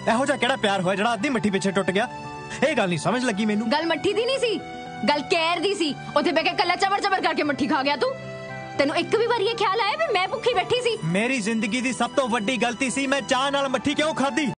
ਇਹੋ ਜਿਹਾ ਕਿਹੜਾ ਪਿਆਰ ਹੋਇਆ ਜਿਹੜਾ ਅੱਧੀ ਮੱਠੀ ਪਿੱਛੇ ਟੁੱਟ ਗਿਆ? ਇਹ ਗੱਲ ਨਹੀਂ ਸਮਝ ਲੱਗੀ ਮੈਨੂੰ। ਗੱਲ ਮੱਠੀ ਦੀ ਨਹੀਂ ਸੀ, ਗੱਲ ਕਹਿਰ ਦੀ ਸੀ। ਉੱਥੇ ਬਹਿ ਕੇ ਕੱਲਾ ਚਬਰ ਚਬਰ ਕਰਕੇ ਮੱਠੀ ਖਾ ਗਿਆ ਤੂੰ। ਤੈਨੂੰ ਇੱਕ ਵੀ ਵਾਰੀ ਇਹ ਖਿਆਲ ਆਇਆ ਵੀ ਮੈਂ ਭੁੱਖੀ ਬੈਠੀ ਸੀ? ਮੇਰੀ ਜ਼ਿੰਦਗੀ ਦੀ ਸਭ ਤੋਂ ਵੱਡੀ ਗਲਤੀ ਸੀ, ਮੈਂ ਚਾਹ ਨਾਲ ਮੱਠੀ ਕਿਉਂ ਖਾਧੀ?